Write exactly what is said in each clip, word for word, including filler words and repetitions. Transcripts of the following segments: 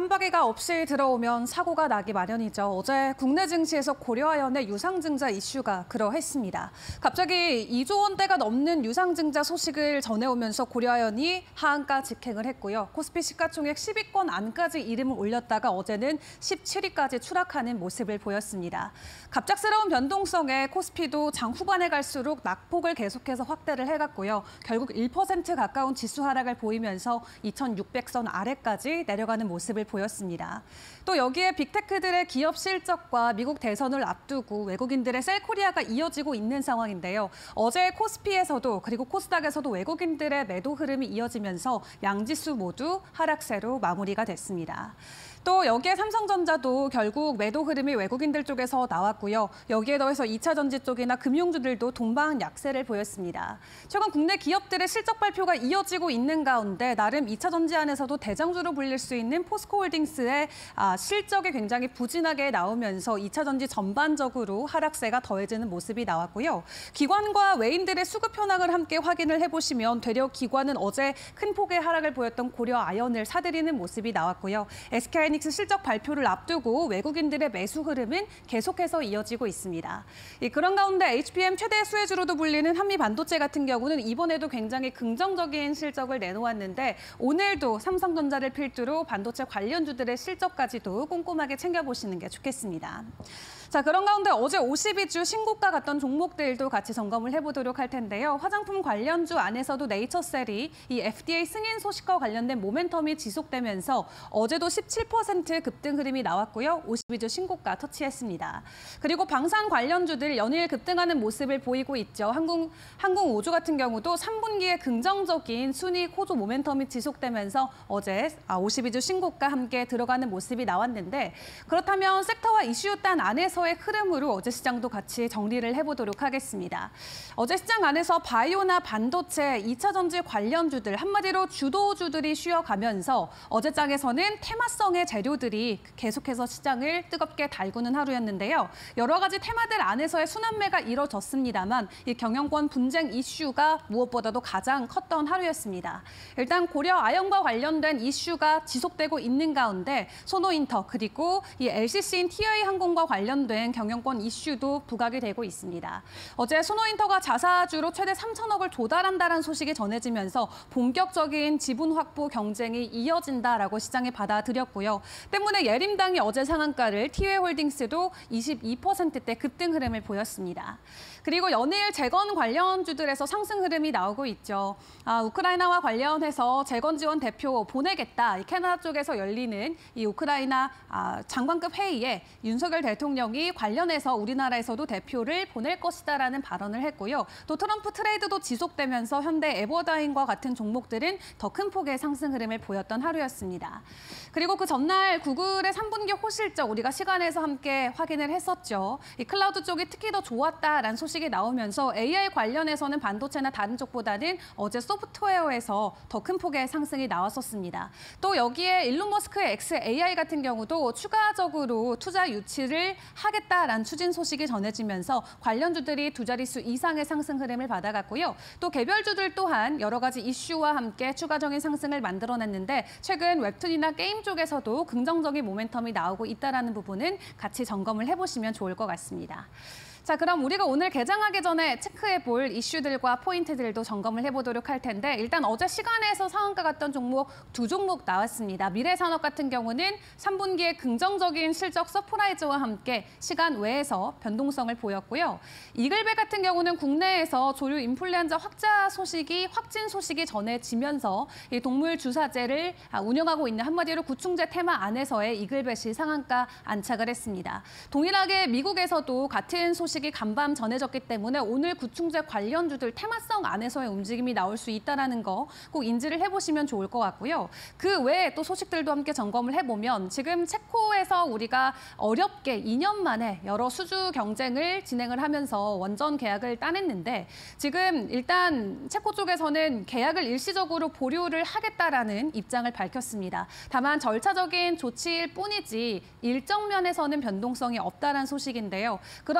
깜빡이가 없이 들어오면 사고가 나기 마련이죠. 어제 국내 증시에서 고려아연의 유상증자 이슈가 그러했습니다. 갑자기 이조 원대가 넘는 유상증자 소식을 전해오면서 고려아연이 하한가 직행을 했고요. 코스피 시가총액 십 위권 안까지 이름을 올렸다가 어제는 십칠 위까지 추락하는 모습을 보였습니다. 갑작스러운 변동성에 코스피도 장 후반에 갈수록 낙폭을 계속해서 확대를 해갔고요. 결국 일 퍼센트 가까운 지수 하락을 보이면서 이천육백 선 아래까지 내려가는 모습을 보였습니다. 또 여기에 빅테크들의 기업 실적과 미국 대선을 앞두고 외국인들의 셀코리아가 이어지고 있는 상황인데요. 어제 코스피에서도 그리고 코스닥에서도 외국인들의 매도 흐름이 이어지면서 양지수 모두 하락세로 마무리가 됐습니다. 또 여기에 삼성전자도 결국 매도 흐름이 외국인들 쪽에서 나왔고요. 여기에 더해서 이차 전지 쪽이나 금융주들도 동반 약세를 보였습니다. 최근 국내 기업들의 실적 발표가 이어지고 있는 가운데 나름 이차 전지 안에서도 대장주로 불릴 수 있는 포스코홀딩스의 아, 실적이 굉장히 부진하게 나오면서 이차 전지 전반적으로 하락세가 더해지는 모습이 나왔고요. 기관과 외인들의 수급 현황을 함께 확인을 해보시면 되려 기관은 어제 큰 폭의 하락을 보였던 고려아연을 사들이는 모습이 나왔고요. 에스케이 하이닉스 실적 발표를 앞두고 외국인들의 매수 흐름은 계속해서 이어지고 있습니다. 그런 가운데 에이치피엠 최대 수혜주로도 불리는 한미반도체 같은 경우는 이번에도 굉장히 긍정적인 실적을 내놓았는데 오늘도 삼성전자를 필두로 반도체 관련주들의 실적까지도 꼼꼼하게 챙겨보시는 게 좋겠습니다. 자, 그런 가운데 어제 오십이 주 신고가 갔던 종목들도 같이 점검을 해보도록 할 텐데요. 화장품 관련주 안에서도 네이처셀이 이 에프디에이 승인 소식과 관련된 모멘텀이 지속되면서 어제도 십칠 퍼센트 급등 흐름이 나왔고요. 오십이 주 신고가 터치했습니다. 그리고 방산 관련주들 연일 급등하는 모습을 보이고 있죠. 항공, 항공우주 같은 경우도 삼 분기에 긍정적인 순이익 호조 모멘텀이 지속되면서 어제 오십이 주 신고가 함께 들어가는 모습이 나왔는데 그렇다면 섹터와 이슈 단 안에서 의 흐름으로 어제 시장도 같이 정리를 해보도록 하겠습니다. 어제 시장 안에서 바이오나 반도체, 이차 전지 관련주들 한마디로 주도주들이 쉬어가면서 어제 장에서는 테마성의 재료들이 계속해서 시장을 뜨겁게 달구는 하루였는데요. 여러 가지 테마들 안에서의 순환매가 이뤄졌습니다만 이 경영권 분쟁 이슈가 무엇보다도 가장 컸던 하루였습니다. 일단 고려아연과 관련된 이슈가 지속되고 있는 가운데 소노인터 그리고 이 엘씨씨인 티에이항공과 관련된 경영권 이슈도 부각이 되고 있습니다. 어제 소노인터가 자사주로 최대 삼천억을 조달한다는 소식이 전해지면서 본격적인 지분 확보 경쟁이 이어진다라고 시장에 받아들였고요. 때문에 예림당이 어제 상한가를 티웨이홀딩스도 이십이 퍼센트대 급등 흐름을 보였습니다. 그리고 연일 재건 관련주들에서 상승 흐름이 나오고 있죠. 아, 우크라이나와 관련해서 재건 지원 대표 보내겠다. 이 캐나다 쪽에서 열리는 이 우크라이나 아, 장관급 회의에 윤석열 대통령이 관련해서 우리나라에서도 대표를 보낼 것이다라는 발언을 했고요. 또 트럼프 트레이드도 지속되면서 현대 에버다인과 같은 종목들은 더 큰 폭의 상승 흐름을 보였던 하루였습니다. 그리고 그 전날 구글의 삼 분기 호실적 우리가 시간에서 함께 확인을 했었죠. 이 클라우드 쪽이 특히 더 좋았다라는 소식이 나오면서 에이아이 관련해서는 반도체나 다른 쪽보다는 어제 소프트웨어에서 더 큰 폭의 상승이 나왔었습니다. 또 여기에 일론 머스크의 엑스에이아이 같은 경우도 추가적으로 투자 유치를 하겠다라는 추진 소식이 전해지면서 관련주들이 두 자릿수 이상의 상승 흐름을 받아갔고요. 또 개별주들 또한 여러 가지 이슈와 함께 추가적인 상승을 만들어냈는데 최근 웹툰이나 게임 쪽에서도 긍정적인 모멘텀이 나오고 있다는 부분은 같이 점검을 해보시면 좋을 것 같습니다. 자, 그럼 우리가 오늘 개장하기 전에 체크해볼 이슈들과 포인트들도 점검을 해보도록 할 텐데 일단 어제 시간에서 상한가 갔던 종목 두 종목 나왔습니다. 미래산업 같은 경우는 삼 분기에 긍정적인 실적 서프라이즈와 함께 시간 외에서 변동성을 보였고요. 이글베 같은 경우는 국내에서 조류 인플루엔자 확자 소식이 확진 소식이 전해지면서 이 동물 주사제를 운영하고 있는 한마디로 구충제 테마 안에서의 이글벳이 상한가 안착을 했습니다. 동일하게 미국에서도 같은 소식 소식이 간밤 전해졌기 때문에 오늘 구충제 관련주들 테마성 안에서의 움직임이 나올 수 있다는 거 꼭 인지를 해보시면 좋을 것 같고요. 그 외에 또 소식들도 함께 점검을 해보면 지금 체코에서 우리가 어렵게 이 년 만에 여러 수주 경쟁을 진행을 하면서 원전 계약을 따냈는데 지금 일단 체코 쪽에서는 계약을 일시적으로 보류를 하겠다라는 입장을 밝혔습니다. 다만 절차적인 조치일 뿐이지 일정 면에서는 변동성이 없다는 소식인데요. 그럼에도 굉장히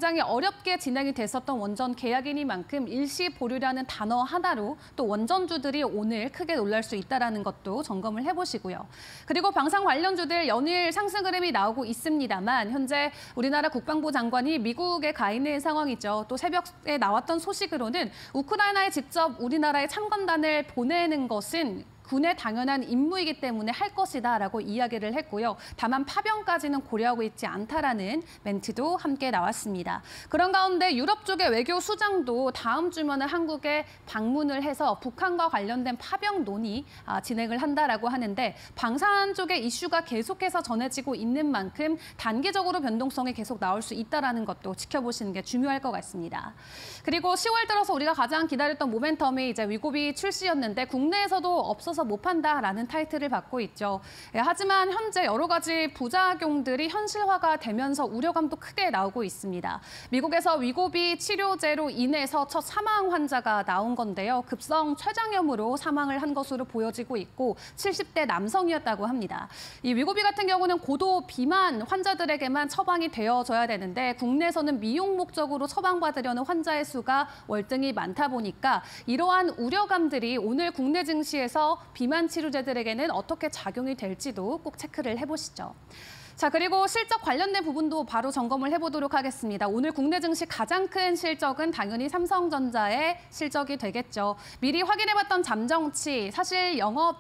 굉장히 어렵게 진행이 됐었던 원전 계약이니만큼 일시 보류라는 단어 하나로 또 원전주들이 오늘 크게 놀랄 수 있다는 것도 점검을 해보시고요. 그리고 방산 관련주들 연일 상승 흐름이 나오고 있습니다만 현재 우리나라 국방부 장관이 미국에 가 있는 상황이죠. 또 새벽에 나왔던 소식으로는 우크라이나에 직접 우리나라의 참관단을 보내는 것은 군의 당연한 임무이기 때문에 할 것이다라고 이야기를 했고요. 다만 파병까지는 고려하고 있지 않다라는 멘트도 함께 나왔습니다. 그런 가운데 유럽 쪽의 외교 수장도 다음 주면은 한국에 방문을 해서 북한과 관련된 파병 논의 진행을 한다라고 하는데 방산 쪽의 이슈가 계속해서 전해지고 있는 만큼 단기적으로 변동성이 계속 나올 수 있다라는 것도 지켜보시는 게 중요할 것 같습니다. 그리고 시월 들어서 우리가 가장 기다렸던 모멘텀이 이제 위고비 출시였는데 국내에서도 없어서 못 판다라는 타이틀을 받고 있죠. 예, 하지만 현재 여러 가지 부작용들이 현실화가 되면서 우려감도 크게 나오고 있습니다. 미국에서 위고비 치료제로 인해서 첫 사망 환자가 나온 건데요. 급성 췌장염으로 사망을 한 것으로 보여지고 있고 칠십 대 남성이었다고 합니다. 이 위고비 같은 경우는 고도 비만 환자들에게만 처방이 되어져야 되는데 국내에서는 미용 목적으로 처방받으려는 환자의 수가 월등히 많다 보니까 이러한 우려감들이 오늘 국내 증시에서 비만 치료제들에게는 어떻게 작용이 될지도 꼭 체크를 해보시죠. 자, 그리고 실적 관련된 부분도 바로 점검을 해보도록 하겠습니다. 오늘 국내 증시 가장 큰 실적은 당연히 삼성전자의 실적이 되겠죠. 미리 확인해봤던 잠정치, 사실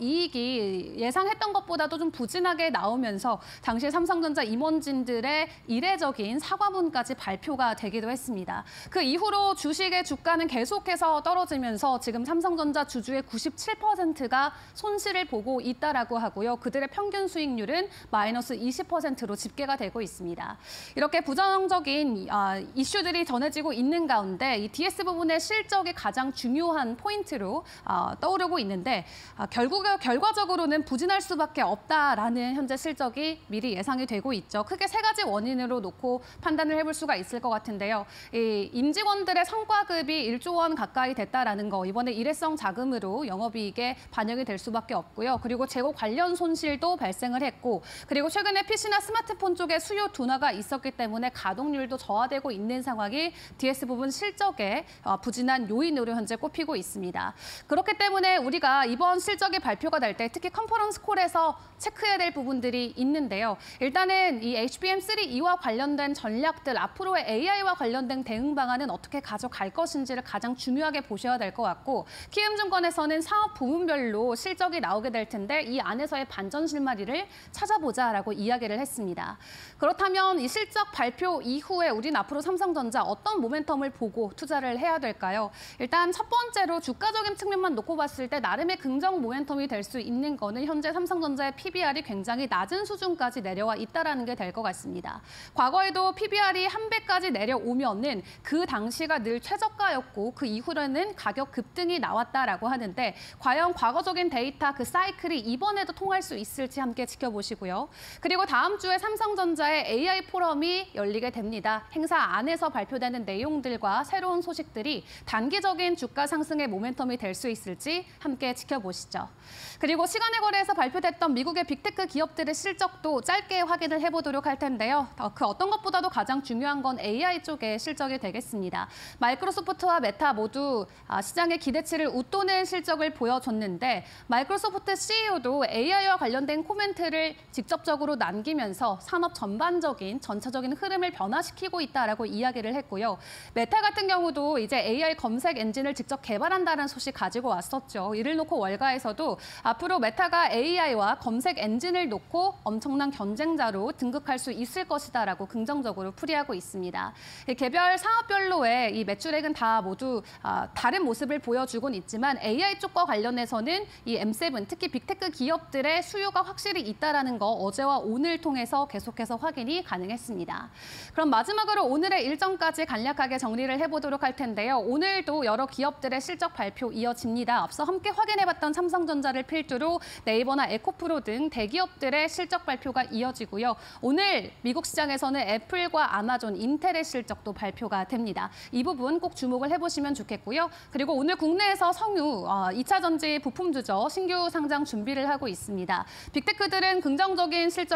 영업이익이 예상했던 것보다도 좀 부진하게 나오면서 당시 삼성전자 임원진들의 이례적인 사과문까지 발표가 되기도 했습니다. 그 이후로 주식의 주가는 계속해서 떨어지면서 지금 삼성전자 주주의 구십칠 퍼센트가 손실을 보고 있다라고 하고요. 그들의 평균 수익률은 마이너스 이십 퍼센트 로 집계가 되고 있습니다. 이렇게 부정적인 이슈들이 전해지고 있는 가운데 이 디에스 부분의 실적이 가장 중요한 포인트로 떠오르고 있는데 결국 결과적으로는 부진할 수밖에 없다라는 현재 실적이 미리 예상이 되고 있죠. 크게 세 가지 원인으로 놓고 판단을 해볼 수가 있을 것 같은데요. 이 임직원들의 성과급이 일조 원 가까이 됐다라는 거, 이번에 일회성 자금으로 영업이익에 반영이 될 수밖에 없고요. 그리고 재고 관련 손실도 발생을 했고, 그리고 최근에 피시 나 스마트폰 쪽에 수요 둔화가 있었기 때문에 가동률도 저하되고 있는 상황이 디에스 부분 실적에 부진한 요인으로 현재 꼽히고 있습니다. 그렇기 때문에 우리가 이번 실적이 발표가 될 때 특히 컨퍼런스 콜에서 체크해야 될 부분들이 있는데요. 일단은 이 에이치비엠 쓰리 이와 관련된 전략들, 앞으로의 에이아이와 관련된 대응 방안은 어떻게 가져갈 것인지를 가장 중요하게 보셔야 될 것 같고, 키움증권에서는 사업 부문별로 실적이 나오게 될 텐데 이 안에서의 반전 실마리를 찾아보자라고 이야기를 했습니다. 그렇다면 이 실적 발표 이후에 우린 앞으로 삼성전자 어떤 모멘텀을 보고 투자를 해야 될까요? 일단 첫 번째로 주가적인 측면만 놓고 봤을 때 나름의 긍정 모멘텀이 될 수 있는 거는 현재 삼성전자의 피비알이 굉장히 낮은 수준까지 내려와 있다는 게 될 것 같습니다. 과거에도 피비알이 한 배까지 내려오면은 그 당시가 늘 최저가였고 그 이후로는 가격 급등이 나왔다라고 하는데 과연 과거적인 데이터 그 사이클이 이번에도 통할 수 있을지 함께 지켜보시고요. 그리고 다음 주에 삼성전자의 에이아이 포럼이 열리게 됩니다. 행사 안에서 발표되는 내용들과 새로운 소식들이 단기적인 주가 상승의 모멘텀이 될 수 있을지 함께 지켜보시죠. 그리고 시간의 거래에서 발표됐던 미국의 빅테크 기업들의 실적도 짧게 확인을 해보도록 할 텐데요. 그 어떤 것보다도 가장 중요한 건 에이아이 쪽의 실적이 되겠습니다. 마이크로소프트와 메타 모두 시장의 기대치를 웃도는 실적을 보여줬는데 마이크로소프트 씨이오도 에이아이와 관련된 코멘트를 직접적으로 남기면서 산업 전반적인 전체적인 흐름을 변화시키고 있다라고 이야기를 했고요. 메타 같은 경우도 이제 에이아이 검색 엔진을 직접 개발한다는 소식 가지고 왔었죠. 이를 놓고 월가에서도 앞으로 메타가 에이아이와 검색 엔진을 놓고 엄청난 경쟁자로 등극할 수 있을 것이다라고 긍정적으로 풀이하고 있습니다. 개별 사업별로의 이 매출액은 다 모두 다른 모습을 보여주곤 있지만 에이아이 쪽과 관련해서는 이 엠 세븐, 특히 빅테크 기업들의 수요가 확실히 있다라는 거 어제와 오늘 통해서 계속해서 확인이 가능했습니다. 그럼 마지막으로 오늘의 일정까지 간략하게 정리를 해보도록 할 텐데요. 오늘도 여러 기업들의 실적 발표 이어집니다. 앞서 함께 확인해봤던 삼성전자를 필두로 네이버나 에코프로 등 대기업들의 실적 발표가 이어지고요. 오늘 미국 시장에서는 애플과 아마존, 인텔의 실적도 발표가 됩니다. 이 부분 꼭 주목을 해보시면 좋겠고요. 그리고 오늘 국내에서 성유, 이 차 전지 부품주죠. 신규 상장 준비를 하고 있습니다. 빅테크들은 긍정적인 실적을 발표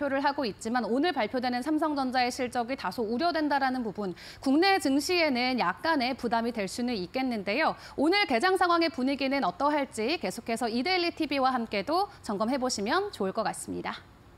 발표를 하고 있지만 오늘 발표되는 삼성전자의 실적이 다소 우려된다라는 부분, 국내 증시에는 약간의 부담이 될 수는 있겠는데요. 오늘 개장 상황의 분위기는 어떠할지 계속해서 이데일리 티비와 함께도 점검해보시면 좋을 것 같습니다.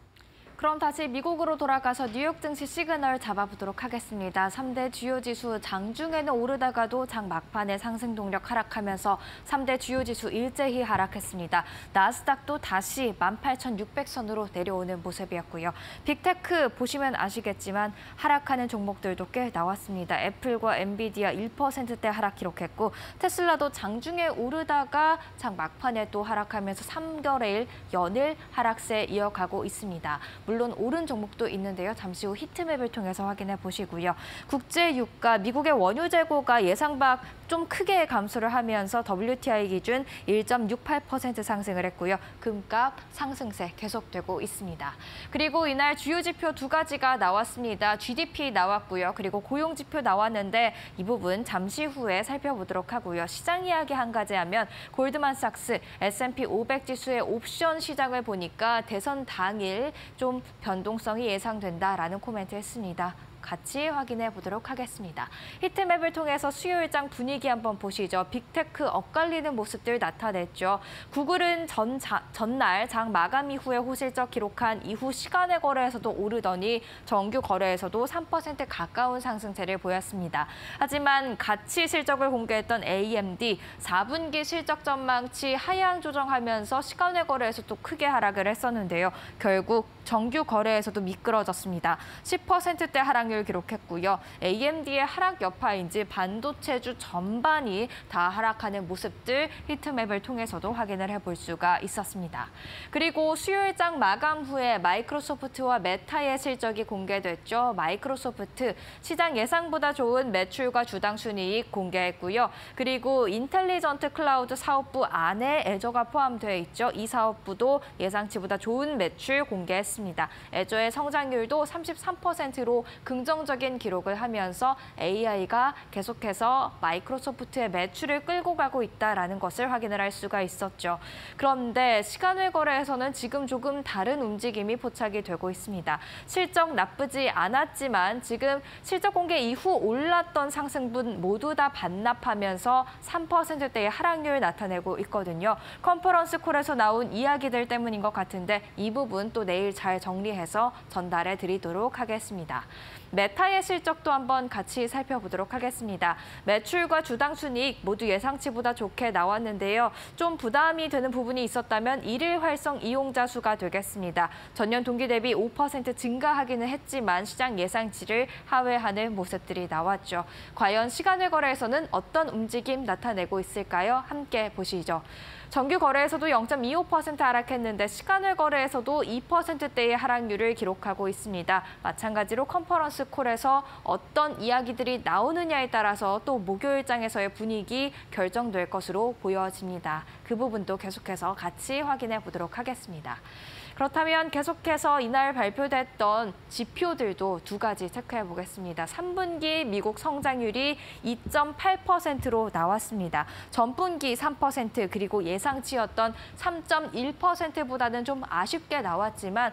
그럼 다시 미국으로 돌아가서 뉴욕 증시 시그널 잡아보도록 하겠습니다. 삼 대 주요 지수 장중에는 오르다가도 장 막판에 상승 동력 하락하면서 삼 대 주요 지수 일제히 하락했습니다. 나스닥도 다시 만 팔천육백 선으로 내려오는 모습이었고요. 빅테크 보시면 아시겠지만 하락하는 종목들도 꽤 나왔습니다. 애플과 엔비디아 일 퍼센트대 하락 기록했고 테슬라도 장중에 오르다가 장 막판에 또 하락하면서 삼 개월일 연일 하락세 이어가고 있습니다. 물론 오른 종목도 있는데요. 잠시 후 히트맵을 통해서 확인해 보시고요. 국제 유가, 미국의 원유 재고가 예상 밖 좀 크게 감소를 하면서 더블유티아이 기준 일 점 육팔 퍼센트 상승을 했고요. 금값 상승세 계속되고 있습니다. 그리고 이날 주요 지표 두 가지가 나왔습니다. 지디피 나왔고요. 그리고 고용 지표 나왔는데 이 부분 잠시 후에 살펴보도록 하고요. 시장 이야기 한 가지 하면 골드만삭스 에스 앤 피 오백 지수의 옵션 시장을 보니까 대선 당일 좀 변동성이 예상된다라는 코멘트 했습니다. 같이 확인해 보도록 하겠습니다. 히트맵을 통해서 수요일장 분위기 한번 보시죠. 빅테크 엇갈리는 모습들 나타냈죠. 구글은 전 자, 전날 장 마감 이후에 호실적 기록한 이후 시간의 거래에서도 오르더니 정규 거래에서도 삼 퍼센트 가까운 상승세를 보였습니다. 하지만 같이 실적을 공개했던 에이엠디 사 분기 실적 전망치 하향 조정하면서 시간의 거래에서도 크게 하락을 했었는데요. 결국 정규 거래에서도 미끄러졌습니다. 십 퍼센트대 하락률 기록했고요. 에이엠디의 하락 여파인지 반도체주 전반이 다 하락하는 모습들 히트맵을 통해서도 확인을 해볼 수가 있었습니다. 그리고 수요일장 마감 후에 마이크로소프트와 메타의 실적이 공개됐죠. 마이크로소프트 시장 예상보다 좋은 매출과 주당 순이익 공개했고요. 그리고 인텔리전트 클라우드 사업부 안에 애저가 포함되어 있죠. 이 사업부도 예상치보다 좋은 매출 공개했습니다. 애저의 성장률도 삼십삼 퍼센트로 긍정적인 기록을 하면서 에이아이가 계속해서 마이크로소프트의 매출을 끌고 가고 있다는 것을 확인을 할 수가 있었죠. 그런데 시간외 거래에서는 지금 조금 다른 움직임이 포착이 되고 있습니다. 실적 나쁘지 않았지만 지금 실적 공개 이후 올랐던 상승분 모두 다 반납하면서 삼 퍼센트대의 하락률 나타내고 있거든요. 컨퍼런스 콜에서 나온 이야기들 때문인 것 같은데 이 부분 또 내일 잘 정리해서 전달해 드리도록 하겠습니다. 메타의 실적도 한번 같이 살펴보도록 하겠습니다. 매출과 주당 순이익 모두 예상치보다 좋게 나왔는데요. 좀 부담이 되는 부분이 있었다면 일일 활성 이용자 수가 되겠습니다. 전년 동기 대비 오 퍼센트 증가하기는 했지만 시장 예상치를 하회하는 모습들이 나왔죠. 과연 시간외 거래에서는 어떤 움직임 나타내고 있을까요? 함께 보시죠. 정규 거래에서도 영 점 이오 퍼센트 하락했는데 시간외 거래에서도 이 퍼센트대의 하락률을 기록하고 있습니다. 마찬가지로 컨퍼런스 콜에서 어떤 이야기들이 나오느냐에 따라서 또 목요일장에서의 분위기 결정될 것으로 보여집니다. 그 부분도 계속해서 같이 확인해 보도록 하겠습니다. 그렇다면 계속해서 이날 발표됐던 지표들도 두 가지 체크해 보겠습니다. 삼 분기 미국 성장률이 이 점 팔 퍼센트로 나왔습니다. 전분기 삼 퍼센트 그리고 예상치였던 삼 점 일 퍼센트보다는 좀 아쉽게 나왔지만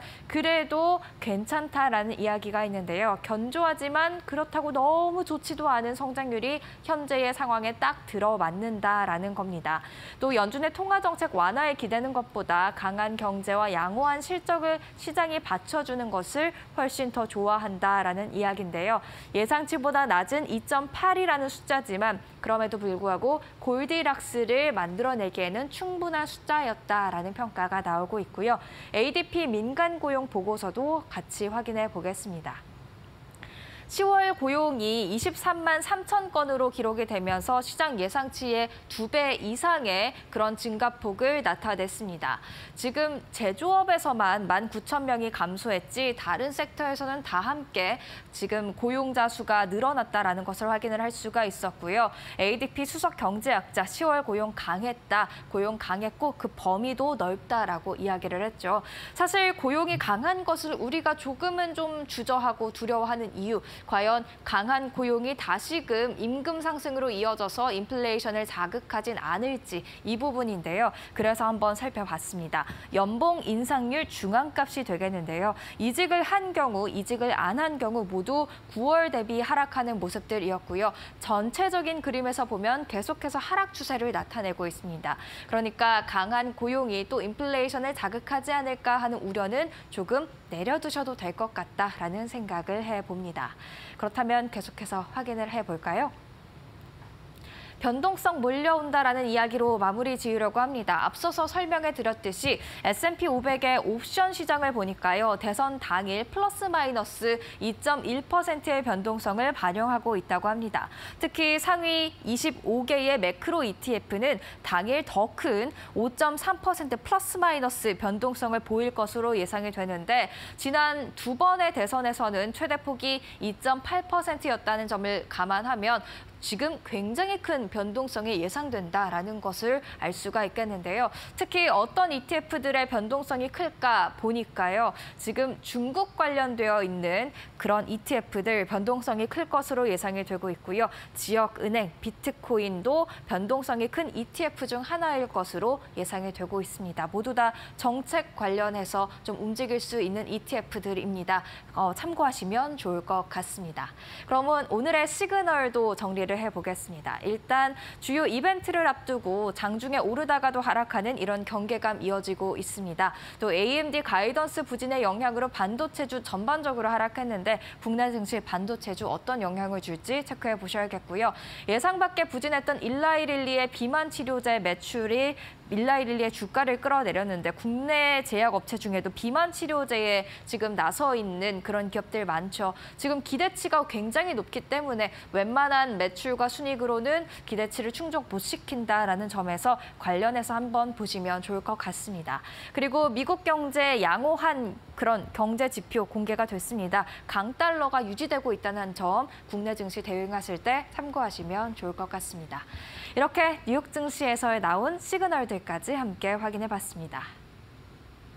그래도 괜찮다라는 이야기가 있는데요. 견조하지만 그렇다고 너무 좋지도 않은 성장률이 현재의 상황에 딱 들어맞는다라는 겁니다. 또 연준의 통화정책 완화에 기대는 것보다 강한 경제와 양호한 실적을 시장이 받쳐주는 것을 훨씬 더 좋아한다라는 이야기인데요. 예상치보다 낮은 이 점 팔이라는 숫자지만 그럼에도 불구하고 골디락스를 만들어내기에는 충분한 숫자였다라는 평가가 나오고 있고요. 에이디피 민간 고용 보고서도 같이 확인해 보겠습니다. 시월 고용이 이십삼만 삼천 건으로 기록이 되면서 시장 예상치의 두 배 이상의 그런 증가폭을 나타냈습니다. 지금 제조업에서만 만 구천 명이 감소했지 다른 섹터에서는 다 함께 지금 고용자 수가 늘어났다라는 것을 확인을 할 수가 있었고요. 에이디피 수석 경제학자 시월 고용 강했다, 고용 강했고 그 범위도 넓다라고 이야기를 했죠. 사실 고용이 강한 것을 우리가 조금은 좀 주저하고 두려워하는 이유, 과연 강한 고용이 다시금 임금 상승으로 이어져서 인플레이션을 자극하진 않을지 이 부분인데요. 그래서 한번 살펴봤습니다. 연봉 인상률 중앙값이 되겠는데요. 이직을 한 경우, 이직을 안 한 경우 모두 구월 대비 하락하는 모습들이었고요. 전체적인 그림에서 보면 계속해서 하락 추세를 나타내고 있습니다. 그러니까 강한 고용이 또 인플레이션을 자극하지 않을까 하는 우려는 조금 내려두셔도 될 것 같다라는 생각을 해봅니다. 그렇다면 계속해서 확인을 해볼까요? 변동성 몰려온다라는 이야기로 마무리 지으려고 합니다. 앞서서 설명해 드렸듯이 에스 앤 피 오백의 옵션 시장을 보니까요. 대선 당일 플러스 마이너스 이 점 일 퍼센트의 변동성을 반영하고 있다고 합니다. 특히 상위 이십오 개의 매크로 이 티 에프는 당일 더 큰 오 점 삼 퍼센트 플러스 마이너스 변동성을 보일 것으로 예상이 되는데 지난 두 번의 대선에서는 최대폭이 이 점 팔 퍼센트였다는 점을 감안하면 지금 굉장히 큰 변동성이 예상된다라는 것을 알 수가 있겠는데요. 특히 어떤 이 티 에프들의 변동성이 클까 보니까요. 지금 중국 관련되어 있는 그런 이 티 에프들 변동성이 클 것으로 예상이 되고 있고요. 지역은행, 비트코인도 변동성이 큰 이 티 에프 중 하나일 것으로 예상이 되고 있습니다. 모두 다 정책 관련해서 좀 움직일 수 있는 이 티 에프들입니다. 어, 참고하시면 좋을 것 같습니다. 그러면 오늘의 시그널도 정리를 해보겠습니다. 일단 주요 이벤트를 앞두고 장중에 오르다가도 하락하는 이런 경계감 이어지고 있습니다. 또 에이 엠 디 가이던스 부진의 영향으로 반도체주 전반적으로 하락했는데 국내 증시 반도체주 어떤 영향을 줄지 체크해 보셔야겠고요. 예상 밖의 부진했던 일라이릴리의 비만 치료제 매출이 일라이릴리의 주가를 끌어내렸는데 국내 제약업체 중에도 비만 치료제에 지금 나서 있는 그런 기업들 많죠. 지금 기대치가 굉장히 높기 때문에 웬만한 매출과 순이익으로는 기대치를 충족 못 시킨다라는 점에서 관련해서 한번 보시면 좋을 것 같습니다. 그리고 미국 경제 양호한 그런 경제 지표 공개가 됐습니다. 강달러가 유지되고 있다는 점 국내 증시 대응하실 때 참고하시면 좋을 것 같습니다. 이렇게 뉴욕 증시에서 나온 시그널들까지 함께 확인해봤습니다.